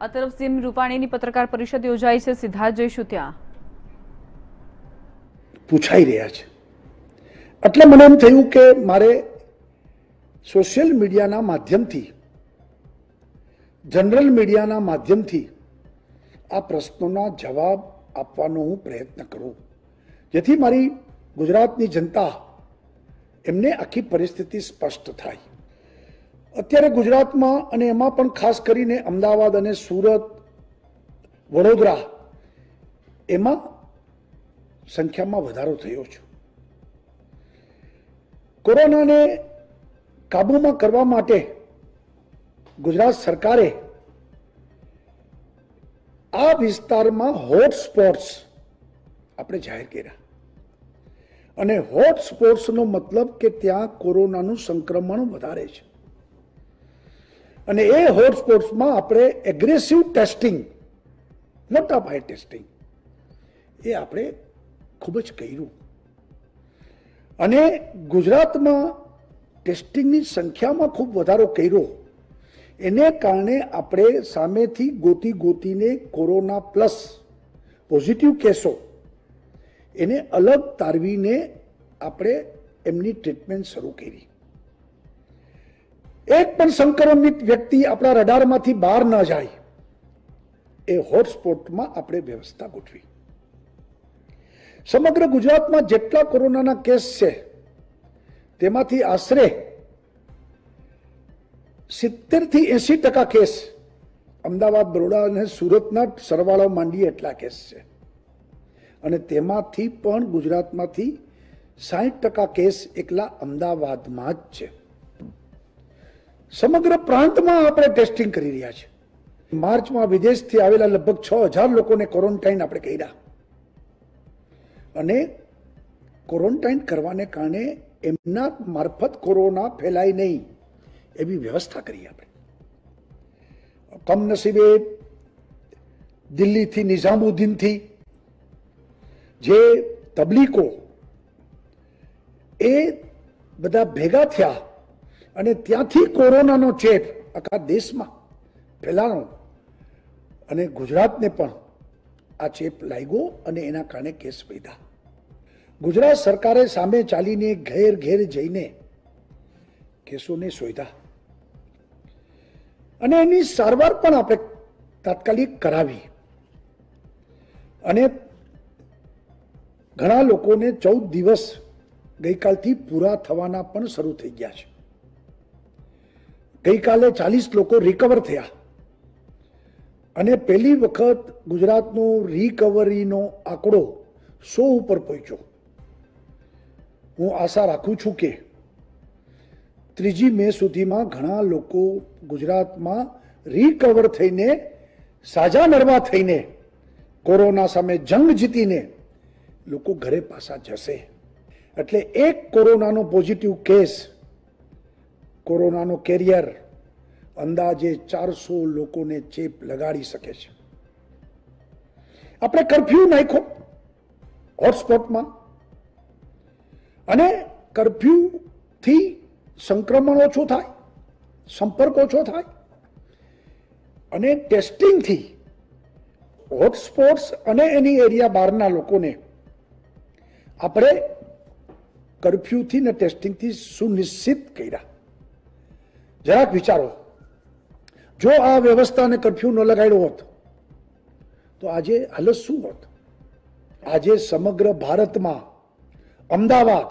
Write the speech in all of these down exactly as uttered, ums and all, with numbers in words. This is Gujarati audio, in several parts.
આ તરફ સીએમ રૂપાણીની પત્રકાર પરિષદ યોજાઈ છે, સીધા જઈશું ત્યાં. પૂછાઈ રહ્યા છે એટલે મને એમ થયું કે મારે સોશિયલ મીડિયાના માધ્યમથી, જનરલ મીડિયાના માધ્યમથી આ પ્રશ્નોના જવાબ આપવાનો હું પ્રયત્ન કરું, જેથી મારી ગુજરાતની જનતા એમને આખી પરિસ્થિતિ સ્પષ્ટ થાય. અત્યારે ગુજરાતમાં અને એમાં પણ ખાસ કરીને અમદાવાદ અને સુરત, વડોદરા એમાં સંખ્યામાં વધારો થયો છે. કોરોનાને કાબૂમાં કરવા માટે ગુજરાત સરકારે આ વિસ્તારમાં હોટસ્પોટ્સ આપણે જાહેર કર્યા. અને હોટસ્પોટ્સનો મતલબ કે ત્યાં કોરોનાનું સંક્રમણ વધારે છે. અને એ હોટસ્પોટ્સમાં આપણે એગ્રેસિવ ટેસ્ટિંગ, મોટા પાયે ટેસ્ટિંગ એ આપણે ખૂબ જ કર્યું. અને ગુજરાતમાં ટેસ્ટિંગની સંખ્યામાં ખૂબ વધારો કર્યો. એને કારણે આપણે સામેથી ગોતી ગોતીને કોરોના પ્લસ પોઝિટિવ કેસો એને અલગ તારવીને આપણે એમની ટ્રીટમેન્ટ શરૂ કરી. એક પણ સંક્રમિત વ્યક્તિ આપણા રડારમાંથી બહાર ન જાય એ હોટસ્પોટમાં આપણે વ્યવસ્થા ગોઠવી. સમગ્ર ગુજરાતમાં જેટલા કોરોનાના કેસ છે તેમાંથી આશરે સિત્તેર થી એસી ટકા કેસ અમદાવાદ, બરોડા અને સુરતના સરવાળો માંડીએ એટલા કેસ છે. અને તેમાંથી પણ ગુજરાતમાંથી સાઠ ટકા કેસ એકલા અમદાવાદમાં જ છે. સમગ્ર પ્રાંતમાં આપણે ટેસ્ટિંગ કરી રહ્યા છીએ. માર્ચમાં વિદેશથી આવેલા લગભગ છ હજાર લોકોને ક્વોરન્ટાઇન આપણે કર્યા. અને ક્વોરન્ટાઇન કરવાને કારણે એમના મારફત કોરોના ફેલાય નહીં એવી વ્યવસ્થા કરી આપણે. કમનસીબે દિલ્હીથી, નિઝામુદ્દીનથી જે તબલીગો એ બધા ભેગા થયા અને ત્યાંથી કોરોનાનો ચેપ આખા દેશમાં ફેલાનો અને ગુજરાતને પણ આ ચેપ લાગ્યો અને એના કારણે કેસ વધ્યા. ગુજરાત સરકારે સામે ચાલીને ઘેર ઘેર જઈને કેસોને શોધ્યા અને એની સારવાર પણ આપણે તાત્કાલિક કરાવી. અને ઘણા લોકોને ચૌદ દિવસ ગઈકાલથી પૂરા થવાના પણ શરૂ થઈ ગયા છે. ગઈકાલે ચાલીસ લોકો રિકવર થયા અને પહેલી વખત ગુજરાતનો રિકવરીનો આંકડો સો ઉપર પહોંચ્યો. હું આશા રાખું છું કે ત્રીજી મે સુધીમાં ઘણા લોકો ગુજરાતમાં રિકવર થઈને, સાજા નરવા થઈને, કોરોના સામે જંગ જીતીને લોકો ઘરે પાછા જશે. એટલે એક કોરોનાનો પોઝિટિવ કેસ, કોરોનાનો કેરિયર અંદાજે ચારસો લોકોને ચેપ લગાડી શકે છે. આપણે કર્ફ્યુ નાખ્યો હોટસ્પોટમાં અને કર્ફ્યુથી સંક્રમણ ઓછું થાય, સંપર્ક ઓછો થાય અને ટેસ્ટિંગથી હોટસ્પોટ્સ અને એની એરિયા બહારના લોકોને આપણે કર્ફ્યુથી ને ટેસ્ટિંગથી સુનિશ્ચિત કર્યા. જરાક વિચારો, જો આ વ્યવસ્થાને કર્ફ્યુ ન લગાડ્યો હોત તો આજે હાલત શું હોત? આજે સમગ્ર ભારતમાં અમદાવાદ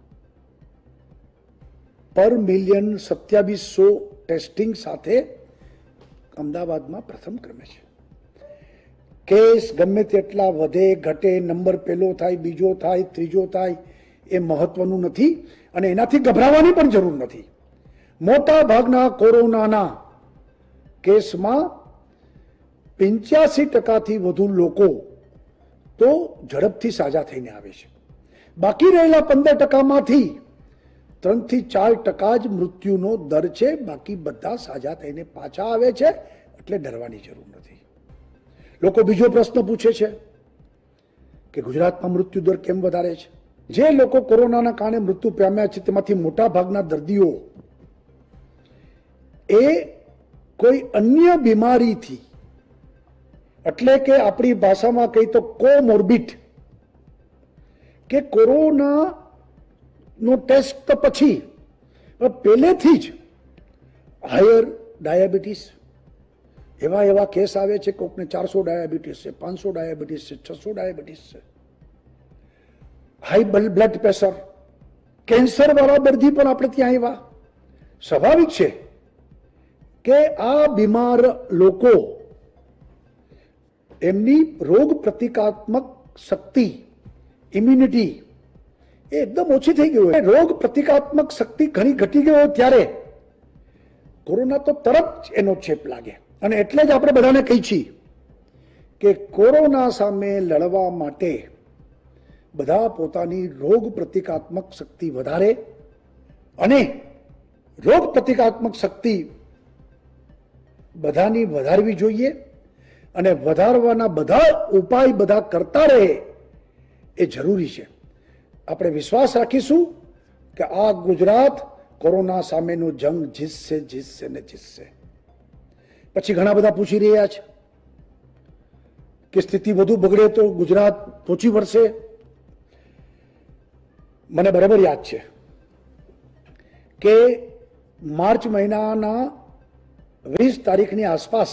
પર મિલિયન સત્યાવીસો ટેસ્ટિંગ સાથે અમદાવાદમાં પ્રથમ ક્રમે છે. કેસ ગમે તેટલા વધે ઘટે, નંબર પહેલો થાય, બીજો થાય, ત્રીજો થાય, એ મહત્વનું નથી અને એનાથી ગભરાવાની પણ જરૂર નથી. મોટા ભાગના કોરોનાના કેસમાં પંચ્યાસી ટકાથી વધુ લોકો તો ઝડપથી સાજા થઈને આવે છે. બાકી રહેલા પંદર ટકામાંથી ત્રણ થી ચાર ટકા જ મૃત્યુનો દર છે. બાકી બધા સાજા થઈને પાછા આવે છે. એટલે ડરવાની જરૂર નથી. લોકો બીજો પ્રશ્ન પૂછે છે કે ગુજરાતમાં મૃત્યુ દર કેમ વધારે છે? જે લોકો કોરોનાના કારણે મૃત્યુ પામ્યા છે તેમાંથી મોટા ભાગના દર્દીઓ એ કોઈ અન્ય બીમારીથી એટલે કે આપણી ભાષામાં કહી તો કોમોર્બિડ, કે કોરોના નો ટેસ્ટ તો પછી પણ પહેલેથી જ હાયર ડાયાબિટીસ, એવા એવા કેસ આવે છે, કોકને ચારસો ડાયાબિટીસ છે, પાંચસો ડાયાબિટીસ છે, છસો ડાયાબિટીસ છે, હાઈ બ્લડ પ્રેશર, કેન્સર વાળા દર્દી પણ આપણે ત્યાં આવ્યા. સ્વાભાવિક છે કે આ બીમાર લોકો એમની રોગ પ્રતિકાત્મક શક્તિ, ઇમ્યુનિટી એ એકદમ ઓછી થઈ ગઈ હોય. રોગ પ્રતિકાત્મક શક્તિ ઘણી ઘટી ગઈ હોય ત્યારે કોરોના તો તરત જ એનો ચેપ લાગે. અને એટલે જ આપણે બધાને કહી છીએ કે કોરોના સામે લડવા માટે બધા પોતાની રોગ પ્રતિકાત્મક શક્તિ વધારે અને રોગ પ્રતિકાત્મક શક્તિ બધાની વધારવી જોઈએ અને વધારવાના બધા ઉપાય બધા કરતા રહે એ જરૂરી છે. આપણે વિશ્વાસ રાખીશું કે આ ગુજરાત કોરોના સામેનો જંગ જીતશે, જીતશે ને જીતશે. પછી ઘણા બધા પૂછી રહ્યા છે કે સ્થિતિ વધુ બગડે તો ગુજરાત પહોંચી વળશે. મને બરાબર યાદ છે કે માર્ચ મહિનાના વીસ તારીખની આસપાસ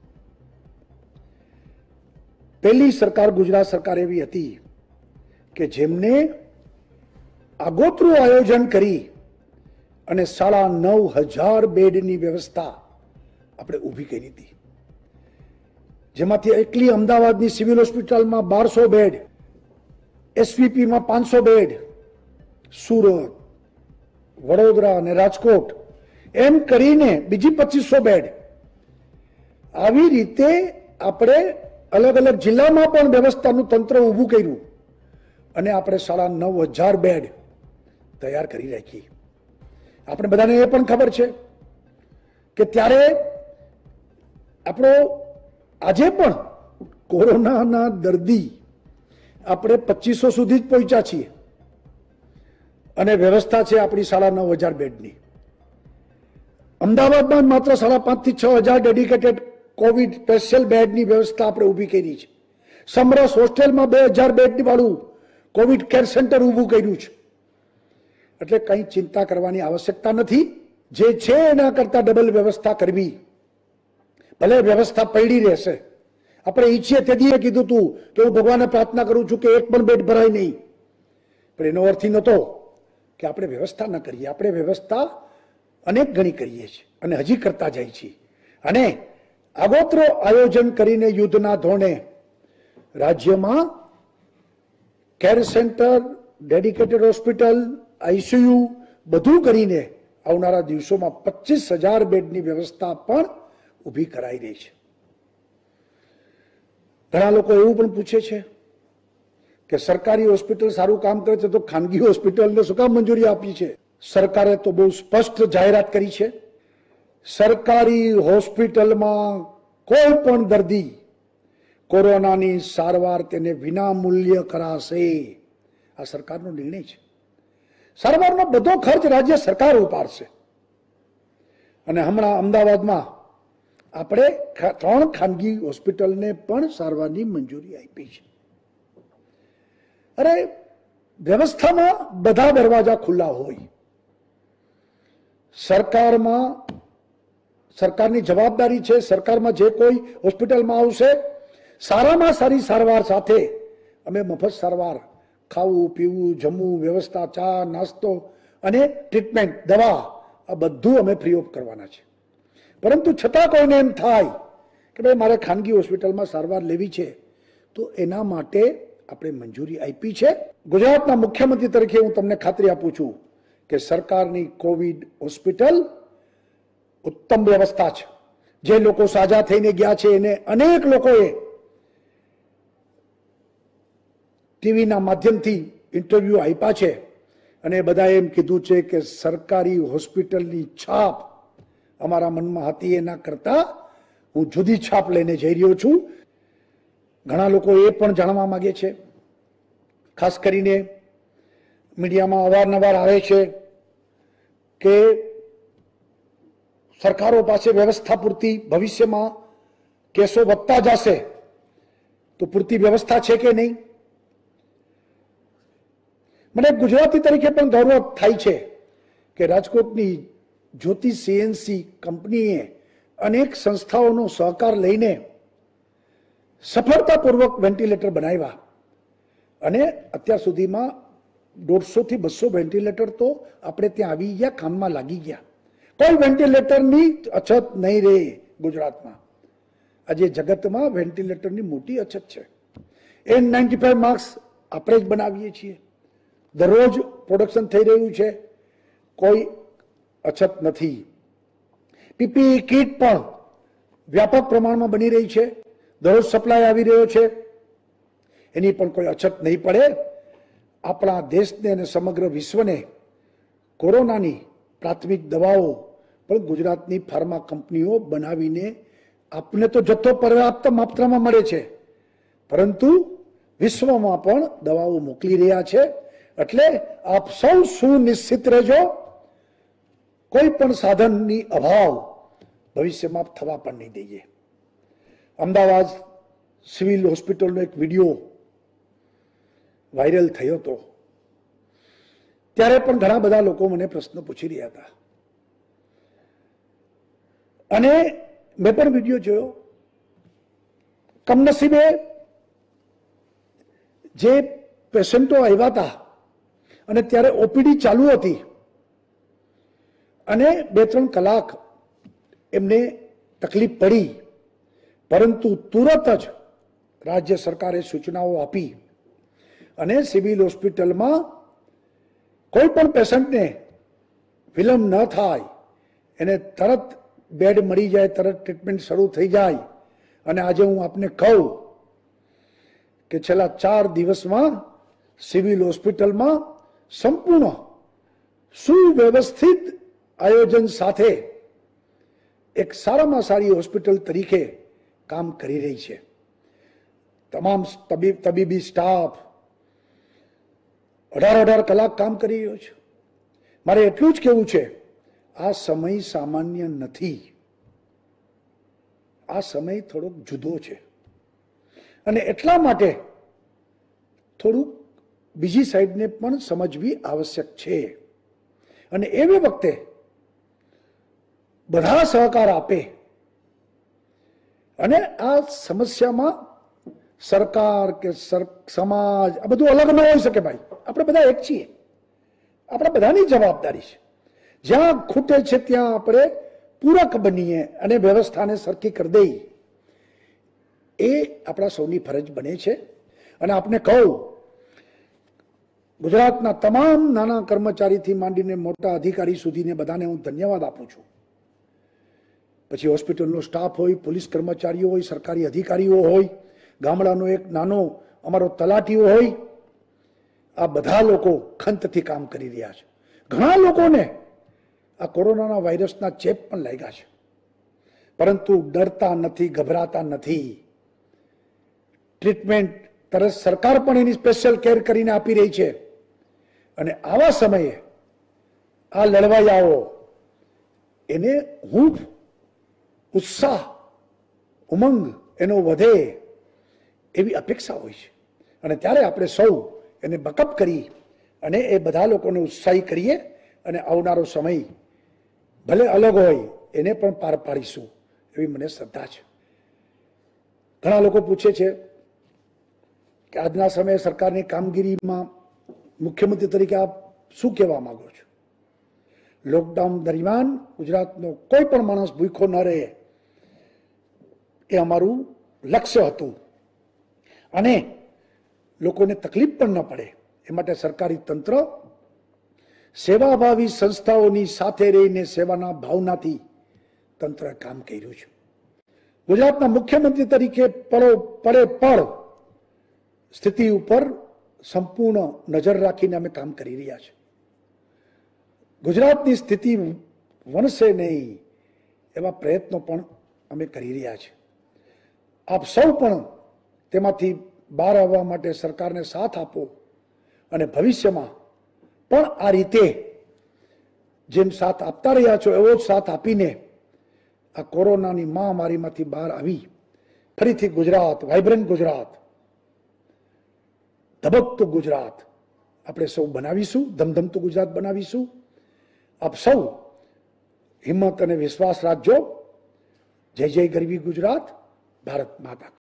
પહેલી સરકાર ગુજરાત સરકાર એવી હતી કે જેમને આગોતરું આયોજન કરી અને સાડા નવ હજાર બેડની વ્યવસ્થા આપણે ઊભી કરી હતી, જેમાંથી એકલી અમદાવાદની સિવિલ હોસ્પિટલમાં બારસો બેડ, એસવીપીમાં પાંચસો બેડ, સુરત, વડોદરા અને રાજકોટ એમ કરીને બીજી પચીસો બેડ, આવી રીતે આપણે અલગ અલગ જિલ્લામાં પણ વ્યવસ્થાનું તંત્ર ઊભું કર્યું અને આપણે સાડા નવ હજાર બેડ તૈયાર કરી રાખી. આપણે બધાને એ પણ ખબર છે કે ત્યારે આપણો આજે પણ કોરોનાના દર્દી આપણે પચીસો સુધી જ પહોંચ્યા છીએ અને વ્યવસ્થા છે આપણી સાડા નવ હજાર બેડની. અમદાવાદમાં માત્ર સાડા પાંચ થી છ હજાર ડેડિકેટેડ કોવિડ સ્પેશિયલ બેડની વ્યવસ્થા આપણે ઊભી કરી છે. સમરસ હોસ્ટેલમાં બે હજાર બેડની વાળું કોવિડ કેર સેન્ટર ઊભું કર્યું છે. એટલે કંઈ ચિંતા કરવાની આવશ્યકતા નથી. જે છે એના કરતા ડબલ વ્યવસ્થા કરવી. ભલે વ્યવસ્થા પડી રહેશે. આપણે ઈચ્છીએ તેથી કીધું તું કે હું ભગવાનને પ્રાર્થના કરું છું કે એક પણ બેડ ભરાય નહીં, પણ એનો અર્થ નહોતો કે આપણે વ્યવસ્થા ન કરીએ. આપણે વ્યવસ્થા અનેક ગણી કરીએ છીએ અને હજી કરતા જાય છીએ. અને આગોતરો આયોજન કરીને યુદ્ધના ધોરણે રાજ્યમાં care centre, dedicated hospital, ICU બધું કરીને આવનારા દિવસોમાં પચીસ હજાર બેડની વ્યવસ્થા પણ ઊભી કરાઈ રહી છે. ઘણા લોકો એવું પણ પૂછે છે કે સરકારી હોસ્પિટલ સારું કામ કરે છે તો ખાનગી હોસ્પિટલને શું કામ મંજૂરી આપી છે? સરકારે તો બહુ સ્પષ્ટ જાહેરાત કરી છે, સરકારી હોસ્પિટલમાં કોઈ પણ દર્દી કોરોનાની સારવાર તેને વિના મૂલ્ય કરાશે. આ સરકારનો નિર્ણય છે. સારવારનો બધો ખર્ચ રાજ્ય સરકાર ઉપાડશે. અને હમણાં અમદાવાદમાં આપણે ત્રણ ખાનગી હોસ્પિટલને પણ સારવારની મંજૂરી આપી છે. અરે વ્યવસ્થામાં બધા દરવાજા ખુલ્લા હોય. સરકારમાં સરકારની જવાબદારી છે, સરકારમાં જે કોઈ હોસ્પિટલમાં આવશે સારામાં સારી સારવાર સાથે અમે મફત સારવાર, ખાવું પીવું જમવું વ્યવસ્થા, ચા નાસ્તો અને ટ્રીટમેન્ટ, દવા આ બધું અમે ફ્રી ઓફ કરવાના છે. પરંતુ છતાં કોઈને એમ થાય કે ભાઈ મારે ખાનગી હોસ્પિટલમાં સારવાર લેવી છે તો એના માટે આપણે મંજૂરી આપી છે. ગુજરાતના મુખ્યમંત્રી તરીકે હું તમને ખાતરી આપું છું કે સરકારની કોવિડ હોસ્પિટલ ઉત્તમ વ્યવસ્થા છે. જે લોકો સાજા થઈને ગયા છે એને અનેક લોકોએ ટીવીના માધ્યમથી ઇન્ટરવ્યુ આપ્યા છે અને બધાએ એમ કીધું છે કે સરકારી હોસ્પિટલની છાપ અમારા મનમાં હતી એના કરતા હું જુદી છાપ લઈને જઈ રહ્યો છું. ઘણા લોકો એ પણ જાણવા માંગે છે, ખાસ કરીને મીડિયામાં અવારનવાર આવે છે કે સરકારો પાસે વ્યવસ્થા પૂરતી ભવિષ્યમાં કેસો વધતા જશે તો પૂરતી વ્યવસ્થા છે કે નહીં? મને ગુજરાતી તરીકે પણ ગૌરવ થાય છે કે રાજકોટની જ્યોતિ સીએનસી કંપનીએ અનેક સંસ્થાઓનો સહકાર લઈને સફળતાપૂર્વક વેન્ટિલેટર બનાવ્યા અને અત્યાર સુધીમાં દોઢસો થી બસો વેન્ટિલેટર તો આપણે ત્યાં આવી ગયા, કામમાં લાગી ગયા. કોઈ વેન્ટિલેટરની અછત નહીં રહે ગુજરાતમાં. આજે જગતમાં વેન્ટિલેટરની મોટી અછત છે. એન નાઇન્ટી ફાઈવ માર્ક્સ આપણે જ બનાવીએ છીએ. દરરોજ પ્રોડક્શન થઈ રહ્યું છે, કોઈ અછત નથી. પીપીઈ કીટ પણ વ્યાપક પ્રમાણમાં બની રહી છે, દરરોજ સપ્લાય આવી રહ્યો છે, એની પણ કોઈ અછત નહીં પડે. આપણા દેશને અને સમગ્ર વિશ્વને કોરોનાની પ્રાથમિક દવાઓ પણ ગુજરાતની ફાર્મા કંપનીઓ બનાવીને આપને તો જથ્થો પર્યાપ્ત માત્રામાં મળે છે, પરંતુ વિશ્વમાં પણ દવાઓ મોકલી રહ્યા છે. એટલે આપ સૌ સુનિશ્ચિત રહેજો, કોઈ પણ સાધનની અભાવ ભવિષ્યમાં થવા પણ નહીં દઈએ. અમદાવાદ સિવિલ હોસ્પિટલનો એક વિડીયો વાયરલ થયો હતો, ત્યારે પણ ઘણા બધા લોકો મને પ્રશ્ન પૂછી રહ્યા હતા અને મેં પણ વિડીયો જોયો. કમનસીબે જે પેશન્ટો આવ્યા હતા અને ત્યારે ઓપીડી ચાલુ હતી અને બે ત્રણ કલાક એમને તકલીફ પડી, પરંતુ તુરત જ રાજ્ય સરકારે સૂચનાઓ આપી અને સિવિલ હોસ્પિટલમાં કોઈ પણ પેશન્ટને વિલંબ ન થાય, એને તરત બેડ મળી જાય, તરત ટ્રીટમેન્ટ શરૂ થઈ જાય. અને આજે હું આપને કહું કે છેલ્લા ચાર દિવસમાં સિવિલ હોસ્પિટલમાં સંપૂર્ણ સુવ્યવસ્થિત આયોજન સાથે એક સારામાં સારી હોસ્પિટલ તરીકે કામ કરી રહી છે. તમામ તબીબ તબીબી સ્ટાફ અઢાર અઢાર કલાક કામ કરી રહ્યો છે. મારે એટલું જ કહેવું છે, આ સમય સામાન્ય નથી, આ સમય થોડોક જુદો છે અને એટલા માટે થોડુંક બીજી સાઈડને પણ સમજવી આવશ્યક છે. અને એવી વખતે બધા સહકાર આપે અને આ સમસ્યામાં સરકાર કે સમાજ આ બધું અલગ ન હોઈ શકે. ભાઈ, આપણે બધા એક છીએ, આપણા બધાની જવાબદારી છે. જ્યાં ખૂટે છે ત્યાં આપણે પૂરક બનીએ અને વ્યવસ્થાને સરખી કરી દઈએ, એ આપણા સૌની ફરજ બને છે. અને આપને કહું, ગુજરાતના તમામ નાના કર્મચારીથી માંડીને મોટા અધિકારી સુધીને બધાને હું ધન્યવાદ આપું છું. પછી હોસ્પિટલનો સ્ટાફ હોય, પોલીસ કર્મચારીઓ હોય, સરકારી અધિકારીઓ હોય, ગામડાનો એક નાનો અમારો તલાટીઓ હોય, આ બધા લોકો ખંતથી કામ કરી રહ્યા છે. ઘણા લોકોને આ કોરોનાના વાયરસના ચેપ પણ લાગ્યા છે, પરંતુ ડરતા નથી, ગભરાતા નથી. ટ્રીટમેન્ટ તરત સરકાર પણ એની સ્પેશિયલ કેર કરીને આપી રહી છે. અને આવા સમયે આ લડવાયાઓ એને હૂંફ, ઉત્સાહ, ઉમંગ એનો વધે એવી અપેક્ષા હોય છે. અને ત્યારે આપણે સૌ એને બકઅપ કરી અને એ બધા લોકોને ઉત્સાહી કરીએ અને આવનારો સમય ભલે અલગ હોય એને પણ પાર પાડીશું એવી મને શ્રદ્ધા છે. ઘણા લોકો પૂછે છે કે આજના સમયે સરકારની કામગીરીમાં મુખ્યમંત્રી તરીકે આપ શું કહેવા માંગો છો? લોકડાઉન દરમિયાન ગુજરાતનો કોઈ પણ માણસ ભૂખ્યો ન રહે એ અમારું લક્ષ્ય હતું અને લોકોને તકલીફ પણ ન પડે એ માટે સરકારી તંત્ર સેવાભાવી સંસ્થાઓની સાથે રહીને સેવાના ભાવનાથી તંત્ર કામ કર્યું છે. ગુજરાતના મુખ્યમંત્રી તરીકે પળો પડે પળ સ્થિતિ ઉપર સંપૂર્ણ નજર રાખીને અમે કામ કરી રહ્યા છીએ. ગુજરાતની સ્થિતિ વણસે નહીં એવા પ્રયત્નો પણ અમે કરી રહ્યા છીએ. આપ સૌ પણ તેમાંથી બહાર આવવા માટે સરકારને સાથ આપો અને ભવિષ્યમાં પણ આ રીતે જેમ સાથ આપતા રહ્યા છો એવો જ સાથ આપીને આ કોરોનાની મહામારીમાંથી બહાર આવી ફરીથી ગુજરાત વાઇબ્રન્ટ ગુજરાત ધબકતું ગુજરાત આપણે સૌ બનાવીશું, ધમધમતું ગુજરાત બનાવીશું. આપ સૌ હિંમત અને વિશ્વાસ રાખજો. જય જય ગરવી ગુજરાત. ભારત માતા.